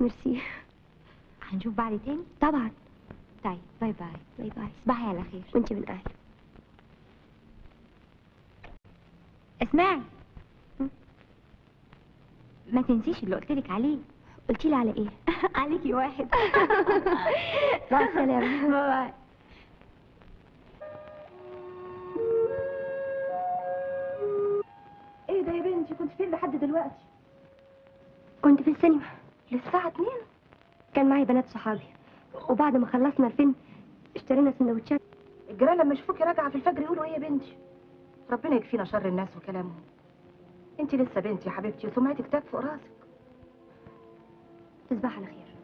ميرسي. هنشوف بعض تاني؟ طبعا. طيب باي باي. باي باي. تصبحي على خير. وانت من اهل. اسمعي، ما تنسيش اللي قلتلك عليه. قلتي لي على ايه؟ عليكي واحد. مع السلامه. باي باي. ايه ده يا بنتي، كنت فين لحد دلوقتي؟ كنت في السينما للساعة 2؟ كان معي بنات صحابي، وبعد ما خلصنا الفيلم اشترينا سندوتشات. الجيران لما يشوفوكي راجعة في الفجر يقولوا ايه يا بنتي؟ ربنا يكفينا شر الناس وكلامهم. انت لسه بنتي يا حبيبتي وسمعتك تاج فوق راسك. تصبح على خير.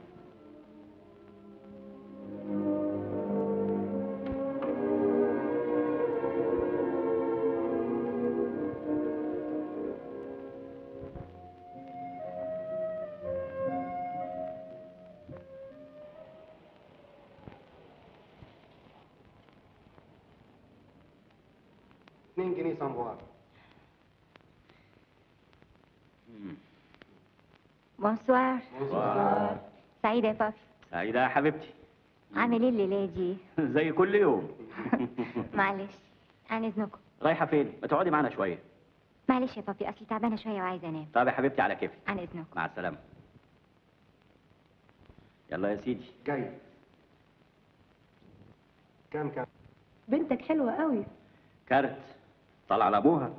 جنيه سامبوار. بونسوار. بونسوار. سعيدة يا بابي. سعيدة يا حبيبتي. عامل ايه الليلة دي؟ زي كل يوم. معلش، عن اذنكم. رايحة فين؟ ما تقعدي معانا شوية. معلش يا بابي، اصلي تعبانة شوية وعايزة انام. طب يا حبيبتي على كيفك. عن اذنكم. مع السلامة. يلا يا سيدي. جاي. كام؟ بنتك حلوة قوي. كارت طلع لابوها.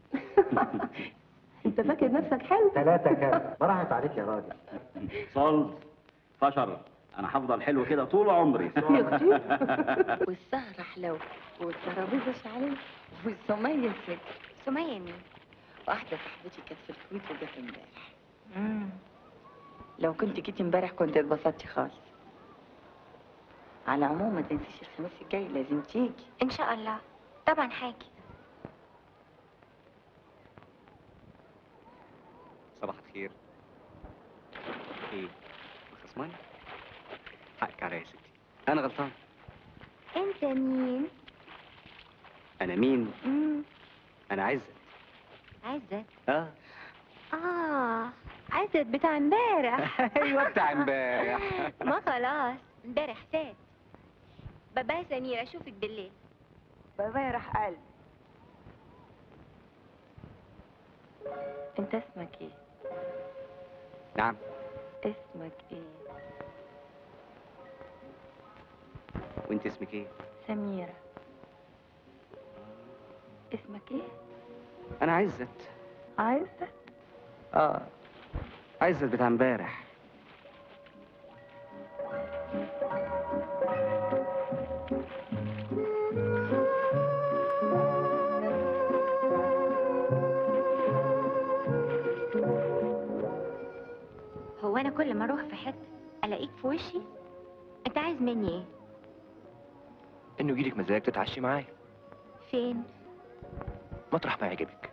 انت فاكر نفسك حلو؟ 3 كام؟ ما راحت عليك يا راجل. صلت فشر، انا هفضل حلو كده طول عمري. يا اختي. والسهرة حلوة والترابيزة شعلية والسمية سك. سمية مين؟ واحدة صاحبتي كانت في الكويت وجت امبارح. لو كنت جيتي امبارح كنت اتبسطتي خالص. على العموم ما تنسيش الخميس الجاي لازم تيجي. ان شاء الله طبعا حاجة. صباح الخير. ايه خصماني؟ حقك عليا يا ستي، انا غلطان. انت مين؟ انا مين؟ انا عزت. عزت؟ اه عزت بتاع امبارح. ايوه بتاع امبارح. ما خلاص امبارح فات. باي سميرة، اشوفك بالليل. بابا راح قلب. انت اسمك ايه؟ نعم. اسمك ايه؟ وانت اسمك ايه؟ سميرة. اسمك ايه؟ انا عزت. عزت؟ اه عزت بتاع امبارح. هو انا كل ما اروح في حته الاقيك في وشي؟ انت عايز مني ايه؟ انه يجيلك مزاج تتعشي معايا فين؟ مطرح ما يعجبك.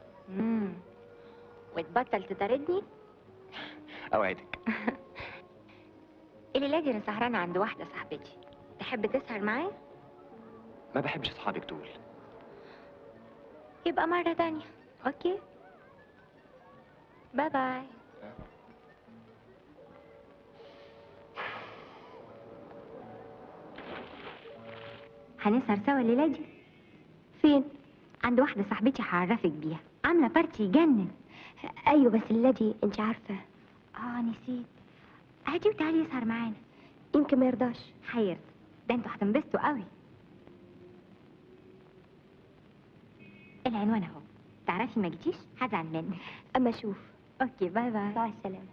وتبطل تطاردني؟ اوعدك. الليله دي انا سهرانه عند واحده صاحبتي، تحب تسهر معايا؟ ما بحبش اصحابك دول. يبقى مره تانية. اوكي، باي باي. هنسهر سوا الليله دي. فين؟ عند واحده صاحبتي هعرفك بيها، عامله بارتي يجنن. ايوه بس الليله دي انت عارفه. نسيت. هاتي وتعالي يسهر معانا. يمكن ما يرضاش. حيرت، ده انتوا هتنبسطوا قوي. العنوان اهو، تعرفي ما جيتيش هزعل منك. اما اشوف. اوكي باي باي. مع السلامه.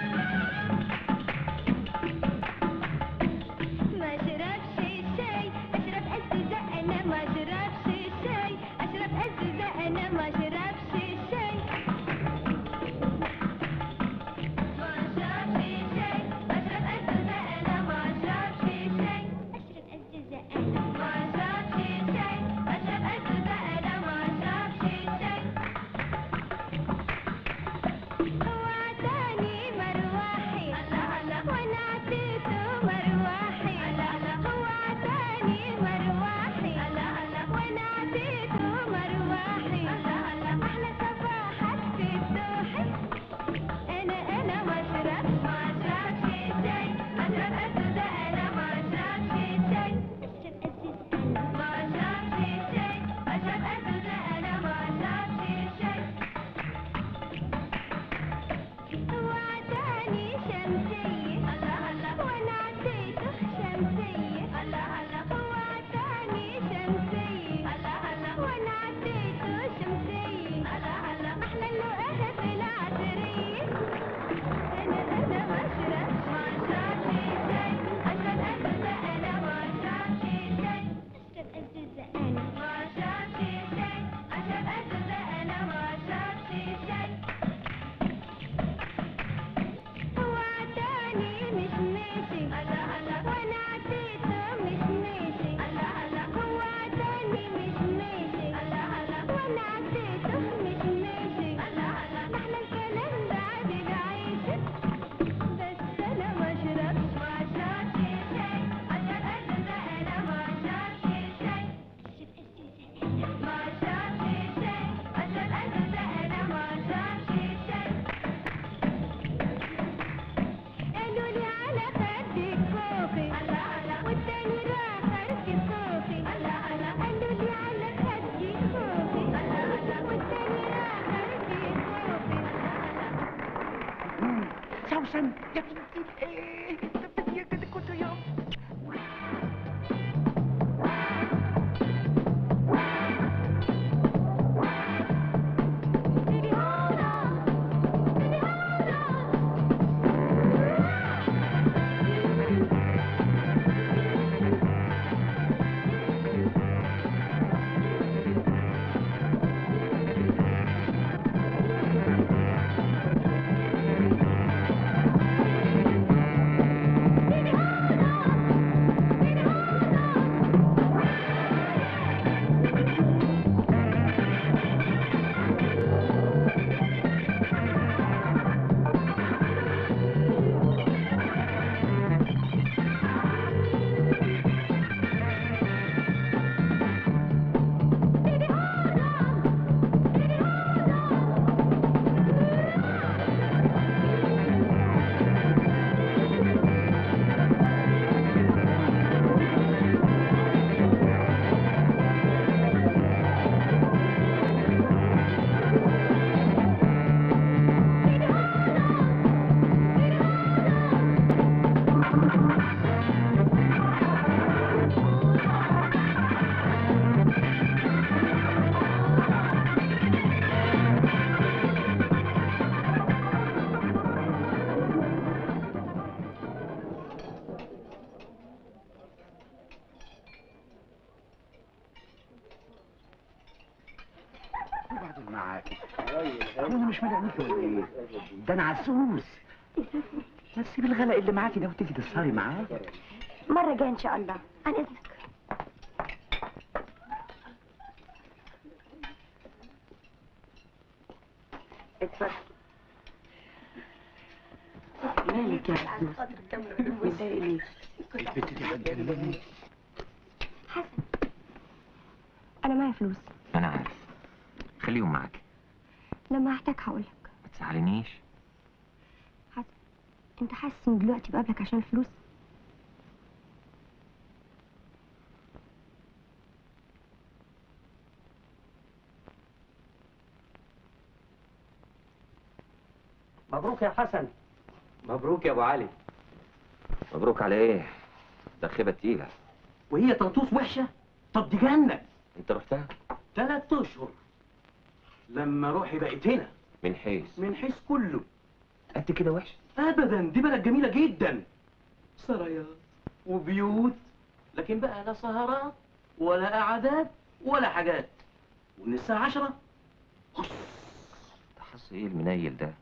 ما شربش الشاي حسن يا بنتي ايه يا كده كنت يا وبعدين معاكي انا مش ملاقيك ولا ايه؟ ده انا عسوس. بس سيب الغلاء اللي معاكي ده وتيجي تسهري معايا. مرة جاية إن شاء الله، عن إذنك. اتفضل. مالك يا عزوز؟ متضايق ليه؟ البت دي عندنا مني. حسن، أنا معايا فلوس، انا عارف. خليهم معاك. لما أحتاج هقولك. ما تزعلنيش. حسن، أنت حاسس إن دلوقتي بقابلك عشان الفلوس؟ مبروك يا حسن. مبروك يا ابو علي. مبروك على ايه؟ ده خيبه تقيله. وهي طنطوس وحشه؟ طب دي جنه. انت رحتها؟ 3 اشهر. لما روحي بقت هنا. من حيث من حيث كله. قد كده وحشه؟ ابدا، دي بلد جميله جدا. سرايات وبيوت، لكن بقى لا سهرات ولا قعدات ولا حاجات. ومن الساعه 10 ده حظ ايه المنيل ده؟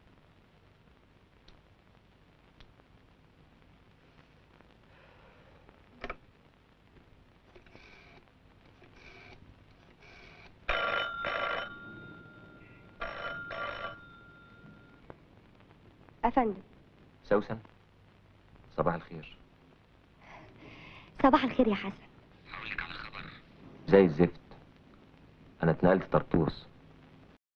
أفندم. سوسن، صباح الخير. صباح الخير يا حسن. زي الزفت. انا اتنقلت طرطوس.